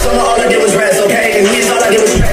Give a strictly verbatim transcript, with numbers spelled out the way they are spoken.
summer all I did was rest, okay? And we all I did was